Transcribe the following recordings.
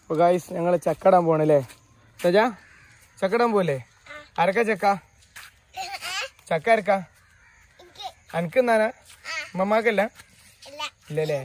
അപ്പോൾ ഗായ്സ് ഞങ്ങൾ ചക്കടാൻ പോകണല്ലേ സജാ? ചക്കടാൻ പോവല്ലേ? ആരക്കാ ചക്ക? ചക്ക ആരക്കാ? അനക്ക് എന്നാനാ? ഉമ്മമാക്കല്ല? ഇല്ലല്ലേ?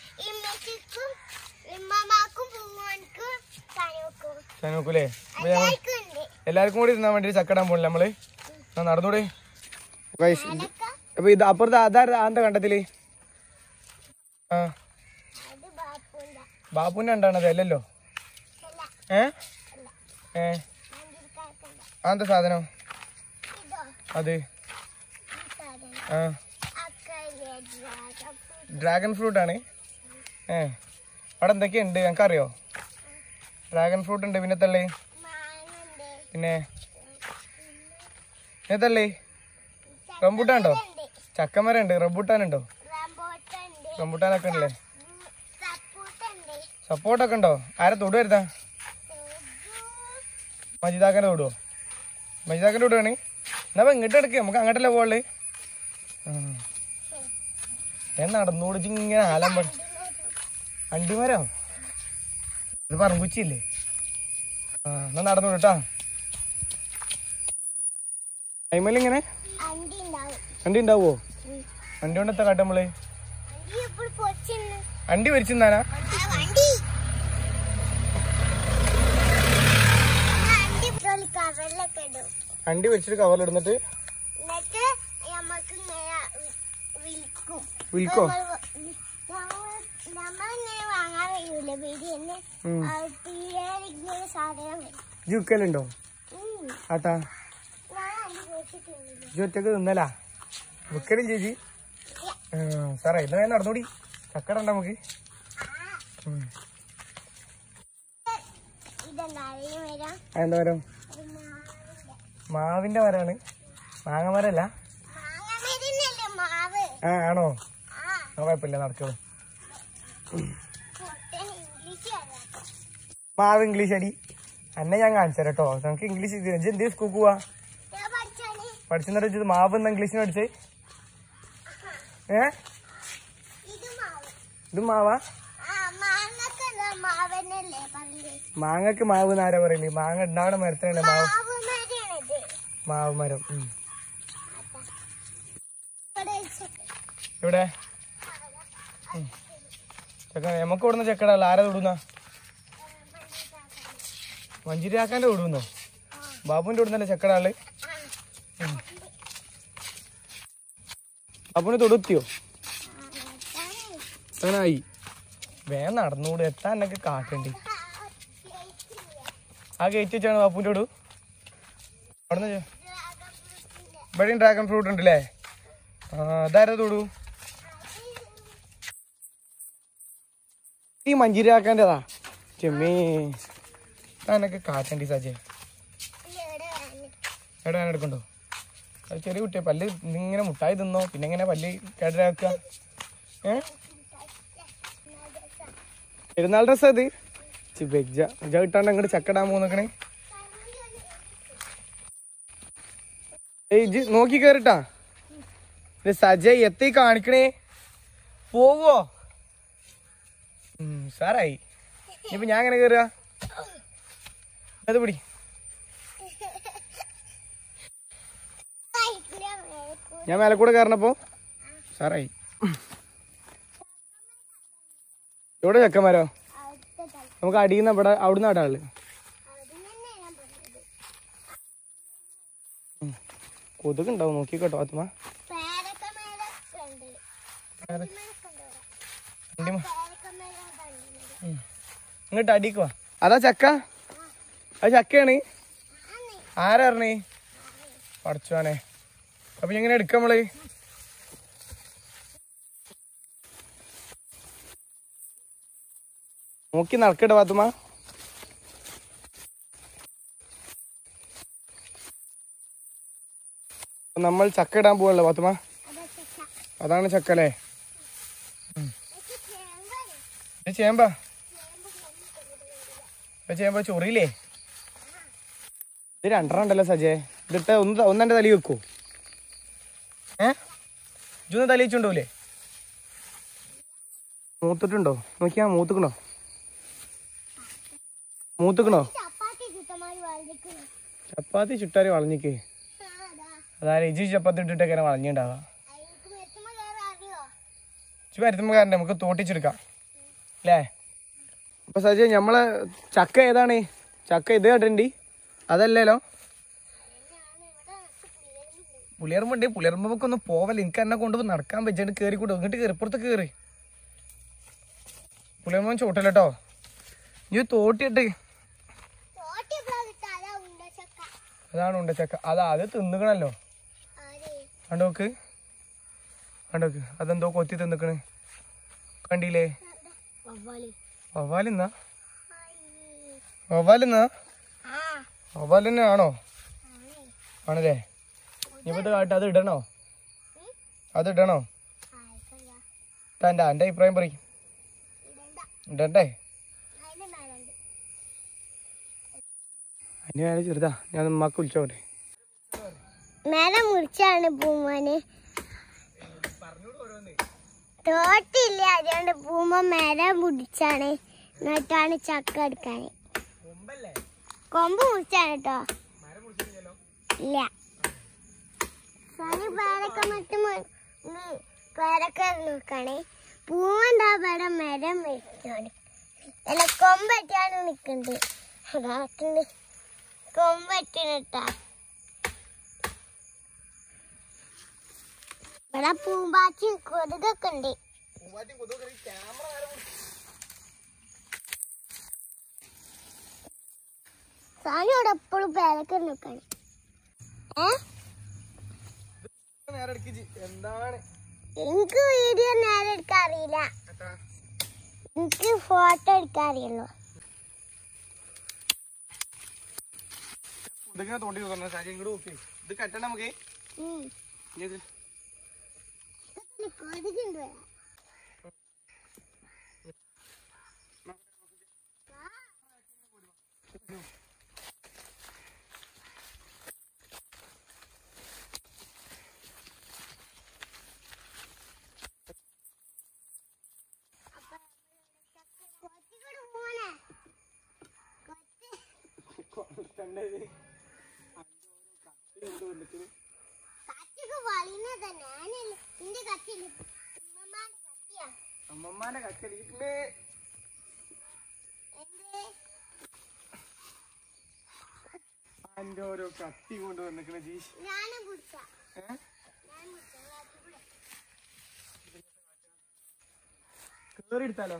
നോക്കൂലേ? എല്ലാവർക്കും കൂടി തിന്നാൻ വേണ്ടി ചക്കടാൻ പോകണില്ല നമ്മള്. നടന്നൂടെ ഗായ്സ്? അപ്പൊ ഇത് അപ്പുറത്ത് അതാ കണ്ടത്തില്? ആ ബാപ്പുവിന്റെ ഉണ്ടാണത് അല്ലല്ലോ. അതെന്താ സാധനം അത്? ആ ഡ്രാഗൺ ഫ്രൂട്ട് ആണ്. അവിടെ എന്തൊക്കെയുണ്ട് ഞങ്ങൾക്കറിയോ? ഡ്രാഗൺ ഫ്രൂട്ട് ഉണ്ട്, പിന്നെ തള്ളി, പിന്നെ തള്ളി റംബൂട്ടാനുണ്ടോ? ചക്കമരം ഉണ്ട്. റംബൂട്ടാനുണ്ടോ? റംബൂട്ടാനൊക്കെ ഉണ്ടല്ലേ? സപ്പോർട്ടൊക്കെ ഉണ്ടോ? ആരെ തൊടു വരുത്താ? മജിതാക്കൻ്റെ തൊടുവോ? മജിതാക്കൻ്റെ തൊടുവാണ്. എന്നാ ഇങ്ങോട്ട് എടുക്കുക, നമുക്ക് അങ്ങോട്ടല്ലേ പോകളേ. ഞാൻ നടന്നോടിച്ച് ഇങ്ങനെ ആലം അണ്ടിമരോ? ഇത് പറമ്പുച്ചില്ലേ? എന്നാ നടന്നു കേട്ടാ. അയിമലിങ്ങനെ അണ്ടി ഉണ്ടാവോ? അണ്ടി കൊണ്ട് എത്താ കാട്ടെ നമ്മള്? അണ്ടി വരിച്ചിന്നാനാ? അണ്ടി വരിച്ചിട്ട് കവറിലിടുന്നിട്ട് വിൽക്കോ? വിൽക്കലുണ്ടോ? ആട്ടാ ഒറ്റക്ക് തിന്നലാ? വിൽക്കലും ചേച്ചി? സാറേ ഇന്ന് ഞാൻ നടന്നോടി. ചക്കടണ്ട നമുക്ക്. എന്താ മരം? മാവിന്റെ മരാണ്. മാങ്ങ മരല്ല? ആണോ? കുഴപ്പമില്ല, നടക്കോ. മാവ് ഇംഗ്ലീഷ് അടി അന്നെ ഞാൻ കാണിച്ചു കേട്ടോ. നമുക്ക് ഇംഗ്ലീഷ് എന്ത് സ്കൂൾ പോവാ? പഠിച്ചെന്നിട്ട് വെച്ചത് മാവ് എന്നാ ഇംഗ്ലീഷിന് പഠിച്ചേ? ഇത് മാവാ? മാങ്ങക്ക് മാവ് എന്നാരാ പറയല്? മാങ്ങ ഉണ്ടാവണ മരത്തിനല്ലേ മാവ്? മാവ് മരം. ഇവിടെ ചക്ക നമുക്ക് ഇവിടുന്ന ചക്കടല്ല. ആരാ തൊടുന്ന? മഞ്ചിരിയാക്കാൻ്റെ തൊടുന്നോ? ബാബുവിന്റെ തൊടുന്നല്ലേ ചക്കടാള്? ബാബുവിന് തൊടുത്തിയോ? അങ്ങനായി. വേഗം നടന്നുകൂടെ, എത്താൻ എന്നൊക്കെ കാട്ടണ്ടി. ആ ഗേറ്റ് വെച്ചാണ് ബാപ്പുവിന്റെ തൊടു? അവിടുന്ന് ഇവിടെയും ഡ്രാഗൺ ഫ്രൂട്ട് ഉണ്ടല്ലേ? അതാരാ തൊടു? ഈ മഞ്ചിരിയാക്കാൻ്റെതാ? ചെമ്മേ എന്നൊക്കെ കാട്ടണ്ടി സജേ. എവിടെ ഞാൻ എടുക്കണ്ടോ? അത് ചെറിയ കുട്ടിയെ പല്ല് ഇങ്ങനെ മുട്ടായി തിന്നോ പിന്നെ എങ്ങനെ പല്ല് കേടരാക്കുക? പെരുന്നാൾ ഡ്രസ് അത് വെജ കിട്ടാണ്ട് അങ്ങോട്ട് ചക്കടാൻ പോന്നേക്കണേ. ഏയ് നോക്കി കേറിട്ടാ. സജയ് എത്തി കാണിക്കണേ. പോവോ? സാറായി. ഇനിയിപ്പോ ഞാൻ എങ്ങനെ കേറുക? അത് പിടി. ഞാൻ മേലെ കൂടെ കയറണപ്പോ സാറായി. എവിടെ ചക്കന്മാരോ? നമുക്ക് അടിയുന്ന ഇവിടെ അവിടുന്ന് ആടാള്. കൊതുകുണ്ടാവും, നോക്കിക്കോട്ടോ ആത്മ. ഇങ്ങോട്ട് അടിക്കുവാ. അതാ ചക്ക? അത് ചക്കയാണ്? ആരാ പറഞ്ഞേ? പഠിച്ചോനെ. അപ്പൊ എങ്ങനെ എടുക്കാം നമ്മള്? നോക്കി നടക്കട്ടെ പാത്തുമ്മ. നമ്മൾ ചക്ക ഇടാൻ പോവല്ലോ പാത്തുമ്മ. അതാണ് ചക്ക അല്ലേ? ചേമ്പാ? ചേമ്പ ചൊറിയില്ലേ? ഇത് രണ്ടെണ്ണം ഉണ്ടല്ലോ സജേ. ഇതിട്ട് ഒന്നെന്റെ തലി വെക്കൂ. ഇതൊന്ന് തലി വെച്ചുണ്ടോല്ലേ? മൂത്തിട്ടുണ്ടോ? നോക്കിയാ മൂത്തുക്കണോ? മൂത്തുക്കണോ? ചപ്പാത്തി ചുട്ടാല് വളഞ്ഞിക്ക്. അതായത് ഇജി ചപ്പാത്തി ഇട്ടിട്ടൊക്കെ വളഞ്ഞിണ്ടാവാ. മരുത്തുമ്പോ നമുക്ക് തോട്ടിച്ചെടുക്കാം അല്ലേ? അപ്പൊ സജി നമ്മളെ ചക്ക ഏതാണ്? ചക്ക ഇത് കേട്ടിട്ടുണ്ട്, അതല്ലല്ലോ. പുളിയറുമ്പുണ്ട്. പുളിയറുമ്പൊക്കെ ഒന്ന് പോവല്ലേ, എനിക്ക് എന്നെ കൊണ്ടുപോയി നടക്കാൻ വെച്ചിട്ട് കയറി കൂടെ ഇങ്ങോട്ട് കയറി പുറത്ത് കയറി. പുളിയറുമ്പോ ചോട്ടല്ലോ. ഈ തോട്ടിട്ട് അതാണ് ഉണ്ട ചക്ക. അത് തിന്നുകണല്ലോ. കണ്ടോക്ക് കണ്ടോക്ക്, അതെന്തോ കൊത്തി തിന്നിക്കണ് കണ്ടില്ലേ? വവ്വാലിന്നാ വവ്വാലിന്നെ ആണോ? ആണല്ലേ? ഇനിയിപ്പോ കാട്ട് അത് ഇടണോ? എന്റെ അഭിപ്രായം പറയും. ഇടണ്ടേ? അതിന് വേറെ ചെറുതാ, ഞാൻ ഉമ്മാക്ക് വിളിച്ചോട്ടെ. മേലെ മുറിച്ചാണ് പൂമാന് തോട്ടില്ല, അതുകൊണ്ട് പൂമ മേലെ മുടിച്ചാണ്, എന്നിട്ടാണ് ചക്ക എടുക്കാന്. കൊമ്പ് മുറിച്ചാണ് കേട്ടോ. ഇല്ല, പേരൊക്കെ നോക്കാണ്. പൂവെന്താ ഇവിടെ മരം വെച്ചാണ്, അല്ല കൊമ്പറ്റാണ് നിക്കണ്ട്. അതാക്കുണ്ട് കൊമ്പറ്റിട്ടാ. ഇവിടെ പൂമ്പാച്ചും കൊതുകൊക്കെ ഉണ്ട്. സാനിയോടെ എപ്പോഴും പേരൊക്കെ നോക്കാണ്. എനിക്ക് വീഡിയോ നേരെ എടുക്കാൻ അറിയില്ല, എനിക്ക് ഫോട്ടോ എടുക്കാൻ അറിയുള്ളൂ. ഇത് കെട്ടണം നമുക്ക്. കൊതുകുണ്ട്. അമ്മമാന്റെ കച്ചടി അതിന്റെ ഓരോ കത്തി കൊണ്ട് വന്നിക്കണ ജി. കേറി എടുത്താലോ?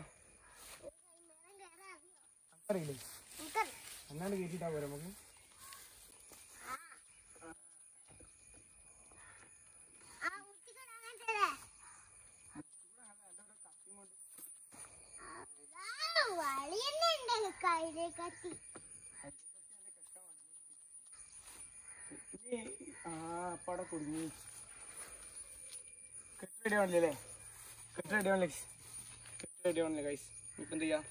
അറിയില്ലേ? എന്നാണ്ട് കേട്ടിട്ടാ പോരെ നമുക്ക്. അപ്പടെ കുടുങ്ങി. കെട്ട് റെഡി ആണല്ലേ? കെട്ട് റെഡി ആണല്ലേ ഗൈസ്? ഇപ്പൊ എന്ത് ചെയ്യാ?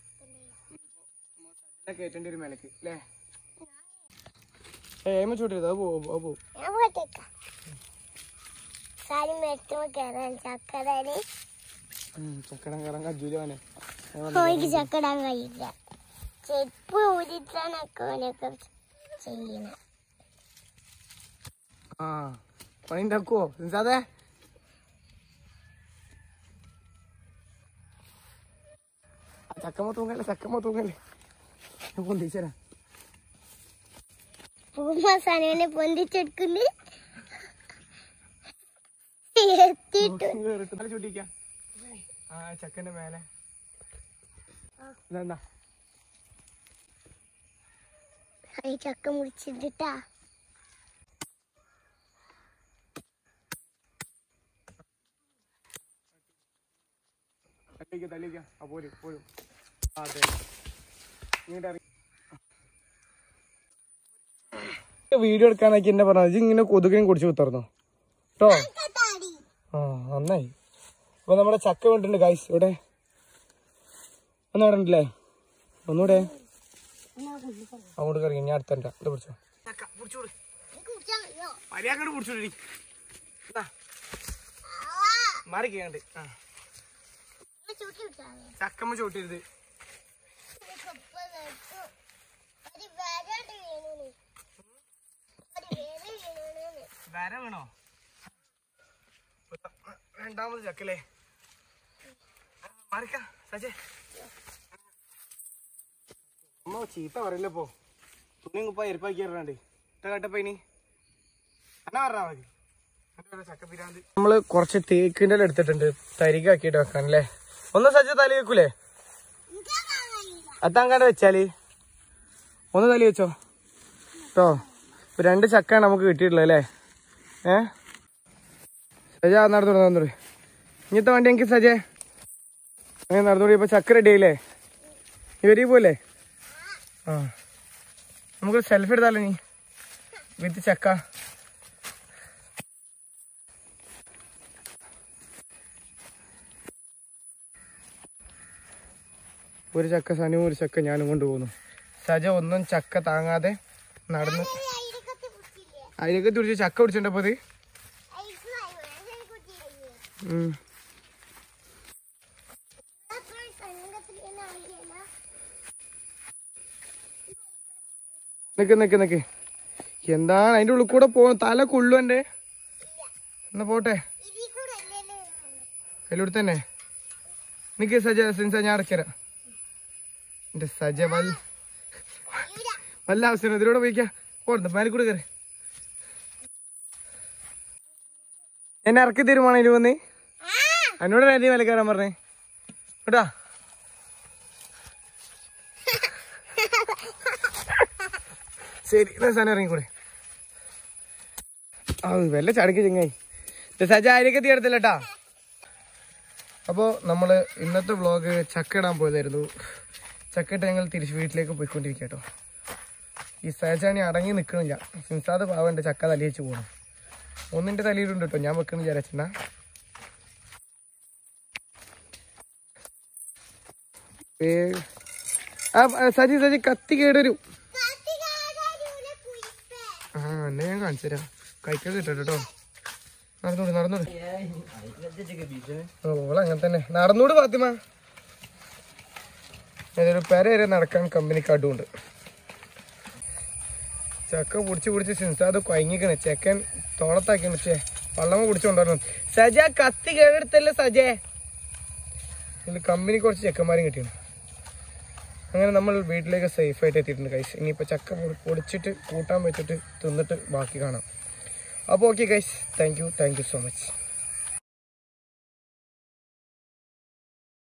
കേറ്റേണ്ടി ഒരു മേലക്ക് അല്ലേ? ഏമ ചൂട്ടരുത്, അത് പോവും. ചക്കടം കയറാൻ കജൂലാണ്. ചക്കടാൻ കഴിയില്ല, ചെപ്പ് ഊരിട്ടാനൊക്കെ ചെയ്യണ. പണി ഉണ്ടാക്കുവോ നിസാദേ? ചക്കമ്മ തൂങ്ങല്ലേ പൊന്തിച്ചരാ. പൂമാസാനെ പൊന്തിച്ചെടുക്കുന്നു. ചൂട്ടിക്കാം ചക്കന്റെ മേലെ. എന്താ ചക്ക മുറിച്ചിട്ടാ. തല്ലിക്കാം. പോരും. അതെ, വീഡിയോ എടുക്കാനൊക്കെ എന്നെ പറഞ്ഞത് ഇങ്ങനെ കൊതുകിനും കുടിച്ച് കുത്തർന്നോ കേട്ടോ. നന്നായി. അപ്പൊ നമ്മുടെ ചക്ക വേണ്ടിട്ടുണ്ട് ഗൈസ്. ഇവിടെ ഒന്നവിടെ ഉണ്ടല്ലേ? ഒന്നുകൂടെ അങ്ങോട്ട് കറിയ. ഞാൻ അടുത്തണ്ട. ഇത് പിടിച്ചോ, മര്യാദ പിടിച്ചോടി മാറിക്കണ്ട്. ചക്കമ്മ ചൂട്ടരുത്. വേണോ? രണ്ടാമത് ചക്കല്ലേ? മാറിക്ക സജേ. അമ്മ ചീത്ത പറയില്ലപ്പോ. തുണി കുപ്പ എരിപ്പാക്കി ഇറങ്ങാണ്ട് ഇത്ത കട്ടപ്പ ഇനി എന്നാ പറഞ്ഞാ മതി. നമ്മള് കുറച്ച് തേക്കിൻ്റെ എടുത്തിട്ടുണ്ട് തരികാക്കിട്ട് വെക്കാൻ അല്ലേ? ഒന്ന് സജ്ജ തലി വെക്കൂലേ? അത്താങ്കാണ്ട് വെച്ചാല് ഒന്ന് തലി വെച്ചോ കേട്ടോ. 2 ചക്കാണ് നമുക്ക് കിട്ടിയിട്ടുള്ളത് അല്ലേ? സജ നടന്നോളൂ. ഇങ്ങനത്തെ വണ്ടി എനിക്ക് സജേ നടന്നോളൂ. ഇപ്പൊ ചക്ക റെഡി ആയില്ലേ? ഇവരീ പോലെ ആ നമുക്ക് സെൽഫി എടുത്താലോ നീ വിത്ത് ചക്ക? ഒരു ചക്ക സനുവും ഒരു ചക്ക ഞാനും കൊണ്ടുപോകുന്നു. സജ ഒന്നും ചക്ക താങ്ങാതെ നടന്ന് അതിനൊക്കെ തുടിച്ച് ചക്ക പിടിച്ചിട്ടപ്പോ അത് നിക്ക് എന്താണ് അതിന്റെ ഉള്ളിൽ കൂടെ പോകും? തല കൊള്ളു എന്റെ. എന്നാ പോട്ടെ അതിലൂടെ തന്നെ നിക്ക് സജ. സിൻസ ഞാൻ അടക്കരാ. എന്റെ സജ വല്ല അവസരം ഇതിലൂടെ പോയിക്കാ. പോടുന്നു മേലെ കയറി. എന്നെ ഇറക്കി തരുമാണോ ഇതിൽ വന്ന്? എന്നോട് നേരത്തെ മേലെ കയറാൻ പറഞ്ഞേ കേട്ടാ. ശരി സാധനം ഇറങ്ങിക്കൂടെ. ആ വല്ല ചടക്ക് ചെങ്ങായി. സജ അതിലേക്ക് എത്തിയെടുത്തില്ല കേട്ടാ. അപ്പോൾ നമ്മൾ ഇന്നത്തെ വ്ളോഗ് ചക്ക ഇടാൻ പോയതായിരുന്നു. ചക്ക ഇട്ട് ഞങ്ങൾ തിരിച്ച് വീട്ടിലേക്ക് പോയിക്കൊണ്ടിരിക്കുക കേട്ടോ. ഈ സജാണി അടങ്ങി നിൽക്കണില്ല. സിൻസാദ് പാവൻ്റെ ചക്ക തലി വെച്ച് പോകണം. ഒന്നിൻ്റെ തലയിലുണ്ട് കേട്ടോ. ഞാൻ വെക്കണ വിചാരിച്ചാ. സജി കത്തി കേടരും. ആ എന്നെ ഞാൻ കാണിച്ചു തരാം. കഴിക്കാൻ കിട്ടോ കേട്ടോ. നടന്നോട് ഓള അങ്ങനെ തന്നെ നടന്നോട് ഫാത്തിമ. ഏതൊരു പെര വരെ നടക്കാൻ കമ്പനിക്ക് അടുണ്ട്. ചക്ക പിടിച്ച് സിൻസാദ് കൊയങ്ങിക്കണേ. ചെക്കൻ തോളത്താക്കി വെച്ചേ വള്ളമ പിടിച്ചുകൊണ്ടുവരണം. സജ കത്തി കേടെടുത്തല്ലേ സജേ? ഇതിൽ കമ്പനി കുറച്ച് ചെക്കന്മാരും കിട്ടിയാണ്. അങ്ങനെ നമ്മൾ വീട്ടിലേക്ക് സേഫായിട്ട് എത്തിയിട്ടുണ്ട് ഗൈസ്. ഇനിയിപ്പോൾ ചക്ക പൊടിച്ചിട്ട് കൂട്ടാൻ വെച്ചിട്ട് തിന്നിട്ട് ബാക്കി കാണാം. അപ്പോൾ okay guys, thank you so much.